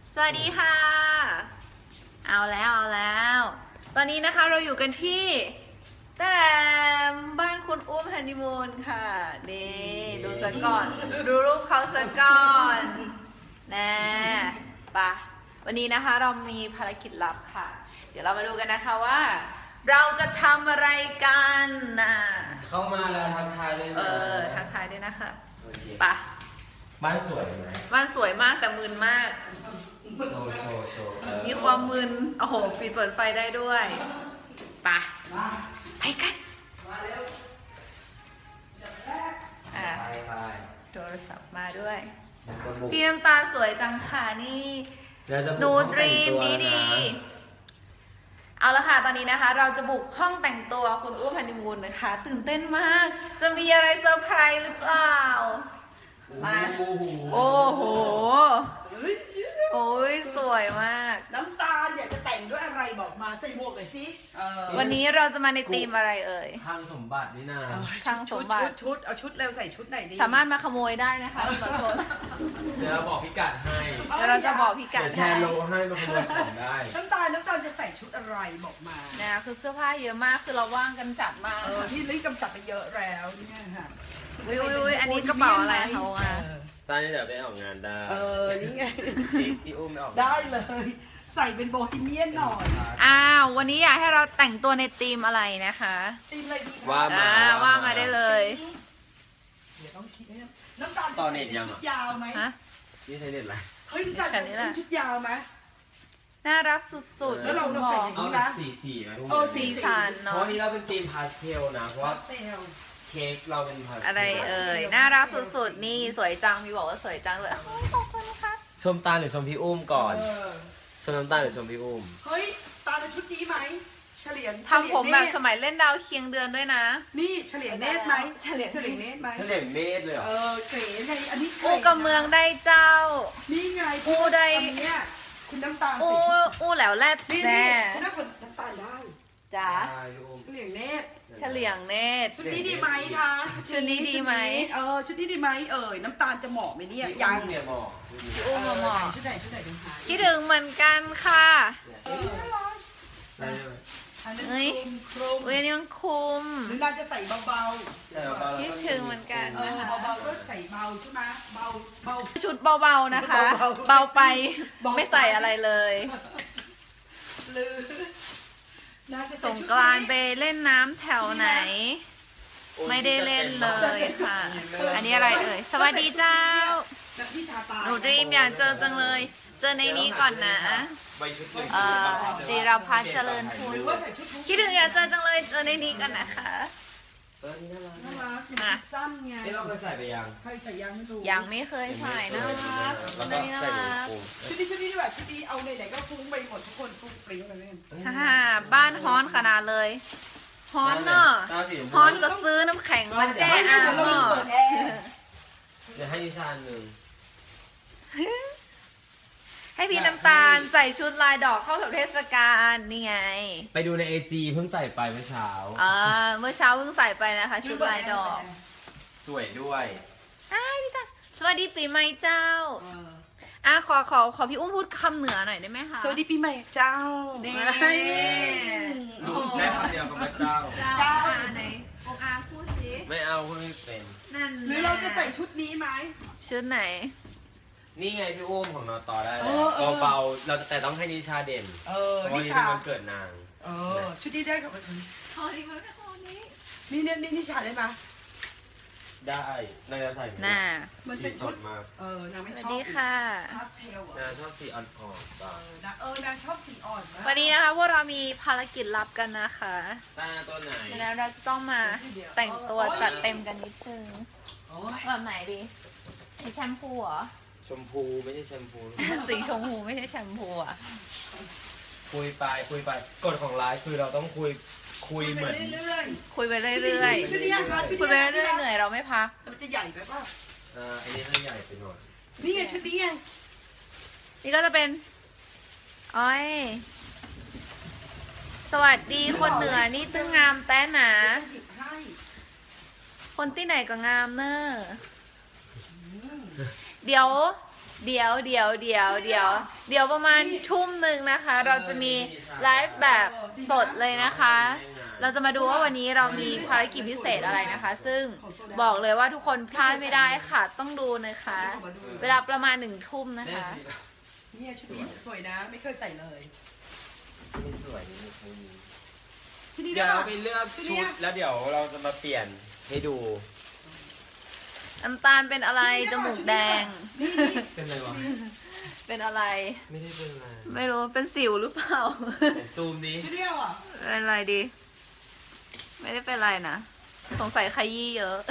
สวัสดีค่ะเอาแล้วตอนนี้นะคะเราอยู่กันที่แต่บ้านคุณอุ้มฮันนีมูนค่ะนี่ดูซะก่อนดูรูปเขาซะก่อนแน่ปะวันนี้นะคะเรามีภารกิจลับค่ะเดี๋ยวเรามาดูกันนะคะว่าเราจะทำอะไรกันนะเข้ามาแล้วทักทายด้วยทักทายด้วยนะคะปะบ้านสวยไหมบ้านสวยมากแต่มึนมากโชว์มีความมึนโอ้โหปิดเปิดไฟได้ด้วยไปกันไปโทรศัพท์มาด้วยพี่น้ำตาสวยจังค่ะนี่หนูดรีมดีเอาละค่ะตอนนี้นะคะเราจะบุกห้องแต่งตัวคุณอุ้มฮันนีมูนนะคะตื่นเต้นมากจะมีอะไรเซอร์ไพรส์หรือเปล่ามาโอ้โหโอ้ยสวยมากน้ำตาลอยากจะแต่งด้วยอะไรบอกมาใส่หมวกหน่อยสิวันนี้เราจะมาในธีมอะไรเอ่ยคลังสมบัตินี่นาคลังสมบัติชุดเอาชุดเร็วใส่ชุดไหนดีสามารถมาขโมยได้นะคะขอโทษเดี๋ยวเราบอกพิกัดให้เดี๋ยวเราจะบอกพิกัดแชร์โลให้มาขโมยของได้น้ำตาลจะใส่ชุดอะไรบอกมาเนี่ยคือเสื้อผ้าเยอะมากคือเราว่างกันจัดมากที่ลิกำจัดไปเยอะแล้วเนี่ยค่ะวิอันนี้กระเป๋าอะไรเขาอ่ะตอนนี้เดี๋ยวไปออกงานได้นี่ไงพี่อุ้มไม่ออกได้เลยใส่เป็นโบฮีเมียนหน่อยวันนี้อยากให้เราแต่งตัวในธีมอะไรนะคะธีมอะไรดีว่ามาได้เลยเดี๋ยวต้องคิดให้น้ำตาลต่อเน็ตยังชุดยาวไหมนี่ใช้เน็ตอะไรเฮ้ยน้ำตาลชุดยาวไหมน่ารักสุดๆแล้วเราใส่อย่างนี้นะสีนะสีสันเนาะเพราะนี้เราเป็นธีมพาสเทลนะเพราะว่าเค้กเราเป็นพาสเทลอะไรน่ารักสุดๆนี่สวยจังมีบอกว่าสวยจังเลยขอบคุณนะคะชมตาหรือชมพี่อุ้มก่อนชมน้ำตาหรือชมพี่อุ้มเฮ้ยตาเป็นชุดดีไหมเฉลียงทำผมแบบสมัยเล่นดาวเคียงเดือนด้วยนะนี่เฉลียงเนตรไหมเฉลียงเนตรไหมเฉลียงเนตรเลยเก๋ไงอันนี้อูกับเมืองได้เจ้านี่ไงอูได้คุณน้ำตาลอูแล้วแรดแน่ฉันน่าคนน้ำตาลได้จ้าเฉลียงเนตรชุดนี้ดีไหมคะชุดนี้ดีไหมชุดนี้ดีไหมน้ำตาลจะเหมาะไหมเนี่ยยังเนี่ยเหมาะอูเหมาะชุดไหนดูหาคิดถึงเหมือนกันค่ะเฮ้ยนี่มันคุมหรือน่าจะใส่เบาๆคิดถึงเหมือนกันเบาๆก็ใส่เบาใช่ไหมเบาชุดเบาๆนะคะเบาไปไม่ใส่อะไรเลยสงกรานต์ไปเล่นน้ำแถวไหนไม่ได้เล่นเลยค่ะอันนี้อะไรสวัสดีเจ้าหนูดรีมอยากเจอจังเลยเจอในนี้ก่อนนะจีรพัฒน์เจริญพูนคิดถึงอยากเจอจังเลยเจอในนี้กันนะคะน่ารักสั้นไงเราเคยใส่ไปยังเคยใส่ยังไม่รู้ยังไม่เคยใส่นะคะนี่น่ารักชุดนี้แบบชุดนี้เอาไหนก็ฟุ้งไปหมดทุกคนฟุ้งปริ้งไปเลยบ้านฮ้อนขนาดเลยฮ้อนเนอะฮ้อนก็ซื้อน้ำแข็งมาแจ้งเนอะเดี๋ยวให้ดิฉันหนึ่งให้พี่น้ำตาลใส่ชุดลายดอกเข้ากับเทศกาลนี่ไงไปดูใน AG เพิ่งใส่ไปเมื่อเช้าเมื่อเช้าเพิ่งใส่ไปนะคะชุดลายดอกสวยด้วยพี่ตาสวัสดีปีใหม่เจ้าขอพี่อุ้มพูดคำเหนือหน่อยได้ไหมคะสวัสดีปีใหม่เจ้าได้คำเดียวกับเจ้าไหนพูดสิไม่เอาพูดไม่เป็นนั่นหรือเราจะใส่ชุดนี้ไหมชุดไหนนี่ไงพี่อุ้มของนอตอได้เบาๆเราแต่ต้องให้นิชาเด่นนิชามันเกิดนางชุดนี้ได้กับพอดีไหมพอนี้นี่นิชาได้ไหมได้นายจะใส่น่ามันเป็นชุดมากนางไม่ชอบดีค่ะนางชอบสีอ่อนนางชอบสีอ่อนวันนี้นะคะพวกเรามีภารกิจลับกันนะคะตัวไหนแล้วเราจะต้องมาแต่งตัวจัดเต็มกันนิดนึงแบบไหนดีใช้แชมพูเหรอชมพูไม่ใช่แชมพูสีชมพูไม่ใช่แชมพูอ่ะคุยไปกฎของไลฟ์คือเราต้องคุยเหมือนคุยไปเรื่อยคุยไปเรื่อยเหนื่อยเราไม่พักมันจะใหญ่ไปป่ะอันนี้จะใหญ่ไปหน่อยนี่ไงชุดนี้ไงนี่ก็จะเป็นสวัสดีคนเหนือนี่ตึงงามแต่หนาคนที่ไหนก็งามเนอะเดี๋ยวเดี๋ยวประมาณทุ่มหนึ่งนะคะ เราจะมีไลฟ์แบบสดเลยนะคะ เราจะมาดูว่าวันนี้เรามีภารกิจพิเศษอะไรนะคะ ซึ่งบอกเลยว่าทุกคนพลาดไม่ได้ค่ะต้องดูนะคะ เวลาประมาณ1 ทุ่มนะคะเนี่ยชุดนี้สวยนะไม่เคยใส่เลยไม่สวยนี่ไม่เคยมีชุดนี้เดี๋ยวได้เราปะไปเลือกชุดแล้วเดี๋ยวเราจะมาเปลี่ยนให้ดูน้ำตาลเป็นอะไรจมูกแดงเป็นอะไรวะเป็นอะไรไม่ได้เป็นอะไรไม่รู้เป็นสิวหรือเปล่าแต่ซูมนี้ชุดเดียวอ่ะเป็นอะไรดี ไม่ได้เป็นอะไรนะสงสัยขยี้เยอะ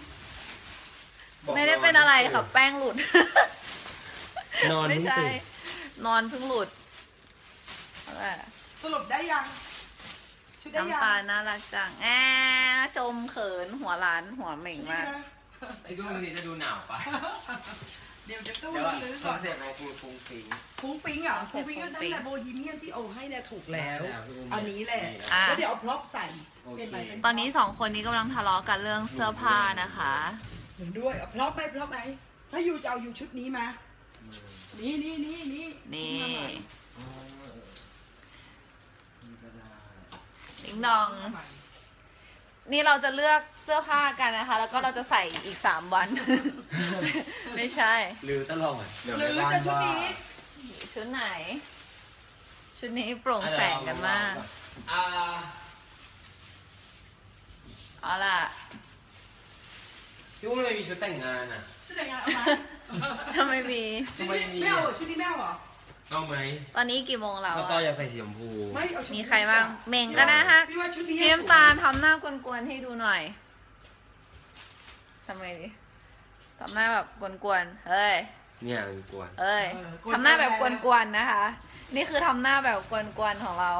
ไม่ได้เป็นอะไรค่ะแป้งหลุดนอนไม่เพิ่งใช่ตื่นนอนเพิ่งหลุดอะไรสรุปได้ยังชุดได้ยังน้ำตาลน่ารักจังแอจมเขินหัวล้านหัวเหม่งมากไอ้พวกนี้จะดูหนาวปะเดี๋ยวจะตู้เดี๋ยวลื้อคก่ออน นเซ็ปต์ของคุณฟุ้งฟิ้งฟุ้งฟิ้งอ่ะฟุ้งฟิ้งก็ตั้งแต่โบฮีเมียนที่โอให้เนี่ยถูกแล้วแล้วพี่อุ้มอันนี้แหละอ่ะแล้วเดี๋ยวเอาพร็อพใส่โอเคเป็นไรเป็นตอนนี้2 คนนี้กำลังทะเลาะกันเรื่องเสื้อผ้านะคะเห็นด้วยเอาพร็อพไหมพร็อพไหมถ้าอยู่จะเอาอยู่ชุดนี้มานี่นี่อ๋อนี่ก็ได้ลิงดอง นี่เราจะเลือกเสื้อผ้ากันนะคะ แล้วก็เราจะใส่อีก3 วัน ไม่ใช่ลือตลอดเดี๋ยวหไปรือบ้านจะชุดว่านี้ชุดไหน ชุดนี้โปร่งแสงกันมากอ่าเอาล่ะพี่อุ้มเลยมีชุดแต่งงานอ่ะชุดแต่งงานเอาไหมถ้าไม่มีชุดนี้ไม่เอาเหรอชุดนี้ไม่เอาเหรอเอาไหมตอนนี้กี่โมงแล้วแล้วอะก็อยากใส่สีชมพูไม่เอาชุดนี้มีใครบ้างเมงก็ได้ฮะพี่ว่าชุดนี้พี่น้ำตาลทำหน้ากวนๆให้ดูหน่อยทำไงดีทำหน้าแบบกวนๆเฮ้ยเนี่ยมันกวนเอ้ยทำหน้าแบบกวนๆนะคะ นี่คือทำหน้าแบบกวนๆของเรา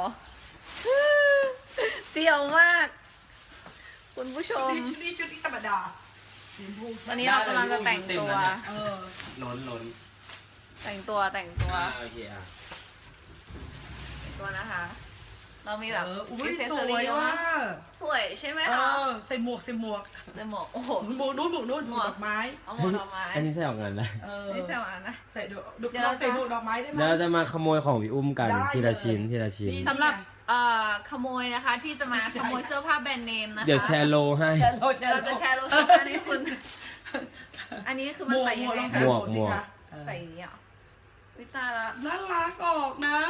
เสียวมาก คุณผู้ชชุดมนี้ธรรมดาสีชมพูตอนนี้เรากำลังจะแต่งตัวเออล้นแต่งตัวแต่งตัวโอเคอ่ะแต่งตัวนะคะ เรามีแบบอุ้อิยเซสอวยรี่เยอะว่ะมากสวยใช่ไหมเอคะอใส่หมวกเลยหมวกโอ้โหหมวกนู้นหมวกนู้นหมวกดอกไม้เอาหมวกดอกไม้อันนี้ใส่ออกงานได้เออนี่แซวอันนะใส่ดอกเดี๋ยวเราจะใส่หมวกดอกไม้ได้ไหมแล้วจะมาขโมยของพี่อุ้มกันได้ทีละชิ้นเลยทีละชิ้นนี่สำหรับขโมยนะคะ ที่จะมาขโมยเสื้อผ้าแบรนด์เนมนะคะเดี๋ยวแชร์โลให้แชร์โลเดี๋ยวเราจะแชร์โลเคชั่นให้คุณ อันนี้คือมันใส่ยังไงคะหมวกใส่อย่างนี้เหรอวิตายละน่ารักออกนะ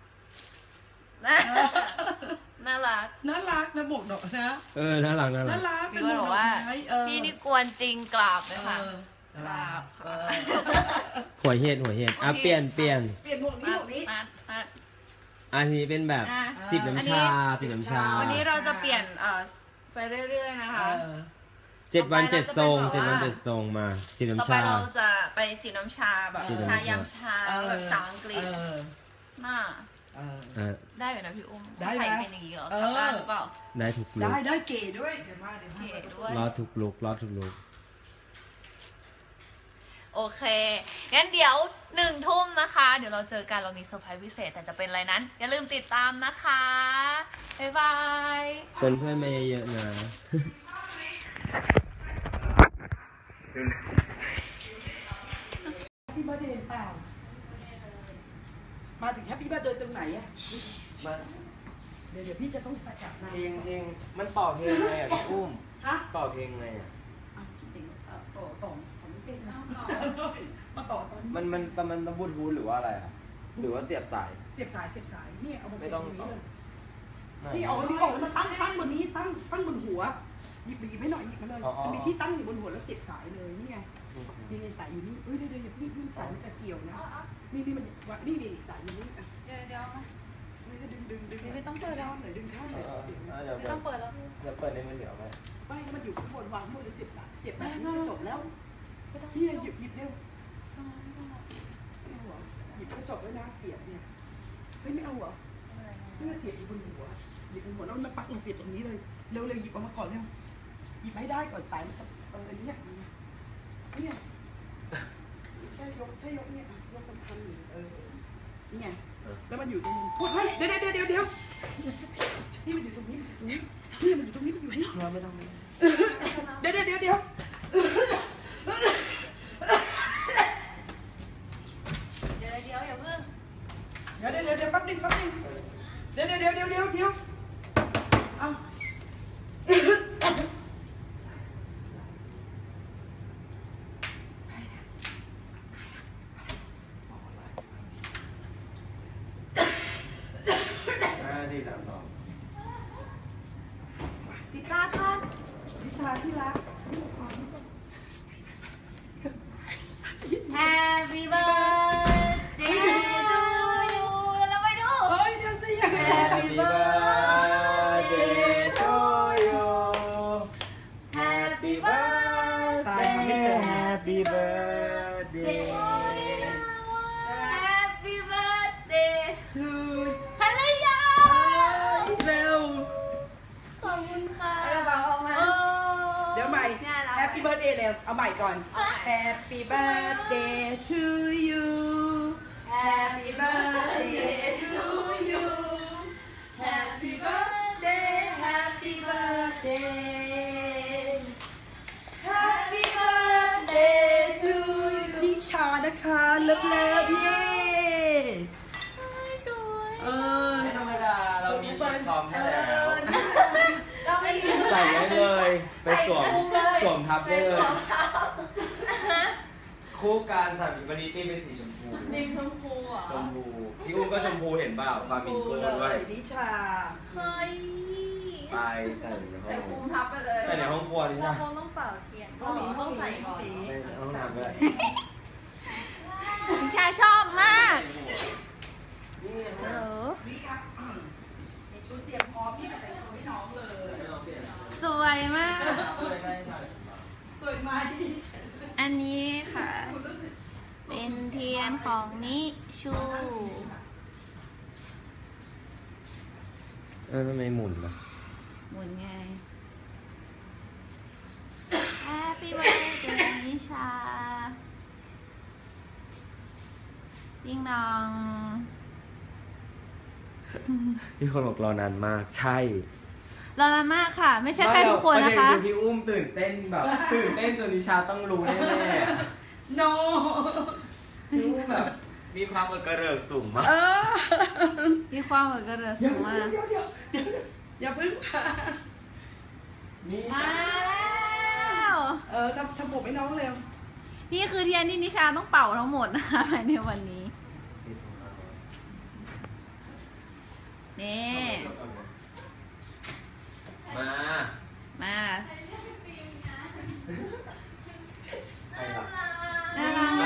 น่ารักน่ารักนะหมวกดอกนะน่ารักน่ารักพี่ก็บอกว่า พี่นี่กวนจริงกราบเลยค่ะกราบหัวเห็ดอ่ะเปลี่ยนเปลี่ยนหมวกนี้หมวกนี้มาอันนี้เป็นแบบอ่ะจิบน้ำชาอันนี้จิบน้ำชาวันนี้เราจะเปลี่ยนไปเรื่อยๆนะคะ 7 วัน 7 ทรงต่อไปเราจะเป็นแบบว่า 7 วัน 7 ทรงมาจิบต่อน้ำไปชาเราจะไปจิบน้ำชาแบบจิบน้ำชาชายำชาแบบสาวอังกฤษน่า ได้อยู่นะพี่อุ้มได้ใส่นะเป็นอย่างนี้เหรอกลับบ้านหรือเปล่าได้ทุกลุกได้เก๋ด้วยเดี๋ยวมาเก๋ด้วยรอดทุกลุกโอเค งั้นเดี๋ยว1 ทุ่มนะคะ เดี๋ยวเราเจอกันเรามีเซอร์ไพรส์พิเศษแต่จะเป็นอะไรนั้น อย่าลืมติดตามนะคะ บ๊ายบายเพื่อนๆมาเยอะๆนะพี่เบอร์เดย์เปล่ามาถึงแฮปปี้เบอร์เดย์ตรงไหนอะมาเดี๋ยวพี่จะต้องใส่กลับนะเพลงมันต่อเพลงไงอ่ะพี่อุ้มฮะต่อเพลงไงอ่ะจริงต่อของไม่เป็นนะมาต่อตอนนี้มันต้องบลูทูธหรือว่าอะไรอ่ะ หรือว่าเสียบสายเสียบสายนี่เอามาไม่เสียบต้องตรงต่นี้อเลยนี่เอานี่ออกมาตั้งบนนี้ตั้งบนหัวหยิบให้หน่อยหยิบมาเลยจะมีที่ตั้งอยู่บนหัวแล้วเสียบสายเลยนี่ไงนี่ในสายอยู่นี่เดี๋ยวพี่สายมันจะเกี่ยวนะนี่มันนี่สายอยู่นี่อ่ะเดี๋ยวดึงไม่ต้องเปิดแล้วหน่อยดึงข้างหน่อยไม่ต้องเปิดแล้วจะเปิดในมือถือไหมไม่มันอยู่ข้างบนวางข้างบนแล้วเสียบสายเสียบแบบนี้ก็จบแล้วพี่หยิบเร็วไม่เอาเหรอหยิบก็จบแล้วนะเสียบเนี่ยเฮ้ยไม่เอาเหรอนี่เสียบอยู่บนหัวหยิบบนหัวแล้วมันปักเสียบตรงนี้เลยเร็วหยิบออกมาก่อนเร็วหยิบให้ได้ก่อนสายมันจะเนี่ยแค่ยกเนี่ยยกพันนี่ไงแล้วมันอยู่ตรงนี้เดี๋ยวนี่มันอยู่ตรงนี้นี่มันอยู่ตรงนี้มันอยู่นี่ไม่ต้องเดี๋ยวเดี๋ยวแป๊บนึงเดี๋ยวเอาติดตาก่อนนิชาที่รัก Happy birthday to you แล้วไม่ดูเฮ้ยเดี๋ยวสิยังไง Happy birthday to you Happy birthday Happy birthday Happy birthday ทูภรรยาเร็วขอบคุณค่ะเดี๋ยวใหม่ Happy birthday เร็วเอาใหม่ก่อน Happy birthday to you Happy birthday to you Happy birthday Happy birthday Happy birthday to you นิชานะคะเลิฟเย้ไม่ธรรมดาเรามีชุดพร้อมให้แล้วก็ไม่ถึงใส่ได้เลยไปสวมทับได้เลย คู่การถ่ายบิวตี้เป็นสีชมพูสีชมพูอ่ะชมพูที่อุ้มก็ชมพูเห็นเปล่าฟามิงโก้ด้วยนิชาเฮ้ยไปใส่ในห้แต่องคุมทับไปเลยใส่ในห้องครัวนี่เราใช่คงต้องเป่าเทียนต้องใส่ก่อนในห้องน้ำด้วยนิชาชอบมากเออนี่ครับในชุดเตรียมพร้อมที่จะแต่งตัวให้น้องเลยสวยมากสวยไหมอันนี้ค่ะ เป็นเทียนของนิชูทำไมหมุนล่ะหมุนไง Happy birthday นิชาดิ้งดองพี่คนบอกรอนานมากใช่รอนานมากค่ะ ไม่ใช่แค่ทุกคนนะคะประเด็พี่อุ้มตื่นเต้นแบบตื่นเต้นจนนิชาต้องรู้แน่โนๆพี่อุ้มแบบมีความกระเริกสูงมากมีความเหมือนกันเลยเดี๋สูยวงมากอย่าพึ่งค่ะนี่มาแล้วทำผมให้น้องเร็วนี่คือเทียนที่นิชาต้องเป่าทั้งหมดนะคะภายในวันนี้ นี่มามาใครล่ะน่ารักไหม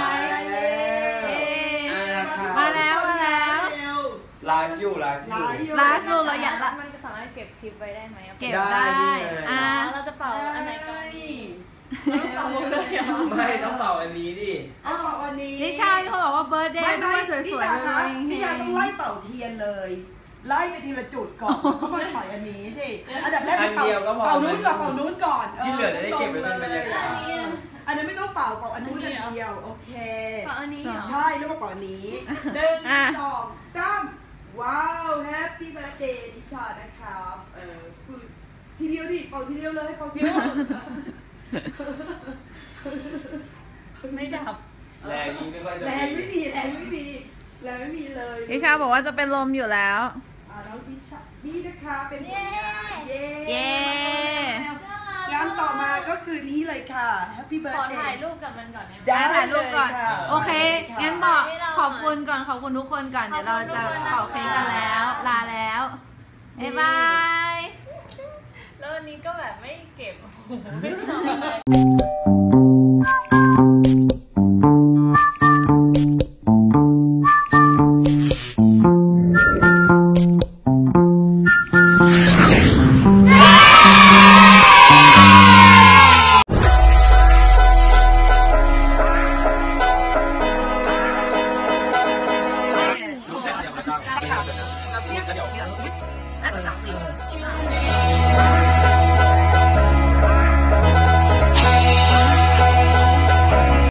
มาแล้วมาแล้วไลฟ์อยู่ไลฟ์ดูเราอยากละมันสามารถเก็บคลิปไว้ได้ไหมอะเก็บได้ อ่ะเราจะเป่าอันไหนก่อนดีเป่าหมดเลยเหรอไม่ต้องเป่าอันนี้ดิเอาเป่าอันนี้นิชาเขาบอกว่าเบิร์ดเดย์ด้วยสวยๆเลยพี่ยาต้องไล่เป่าเทียนเลย ไล่ไปทีละจุดก่อนเขามาฉ่อยอันนี้สิอันดับแรกอันเดียวก็พอเป่านู้นก่อนที่เหลือจะได้เก็บไว้เป็นบรรยากาศอันนั้นไม่ต้องเป่าอันนู้นอันเดียวโอเคเป่าอันนี้เหรอใช่แล้วมาเป่าอันนี้1 2 3ว้าวแฮปปี้เบิร์ดเดย์ดิชานะครับคือทีเดียวดิเป่าทีเดียวเลยเป่าทีเดียวไม่ดับแรงนี้ไม่ค่อยจะแรงไม่มีเลยนิชาบอกว่าจะเป็นลมอยู่แล้วน้องดิชานี่นะคะเป็นผลงานเย้เย้งานต่อมาก็คือนี้เลยค่ะ Happy ขอ Birthday ถ่ายรูปกับมันก่อนได้ไหมได้ถ่ายรูปก่อนเลยค่ะโอเคได้เลยค่ะงั้นบอกให้เราขอบคุณก่อน ขอบคุณทุกคนก่อน เดี๋ยวเราจะขอบคุณทุกคนนะคะเป่าเค้กกันแล้ว ลาแล้ว บ๊ายบายแล้วอันนี้ก็แบบไม่เก็บโอ้โหไม่ทำอะไรน่าจะจับสิ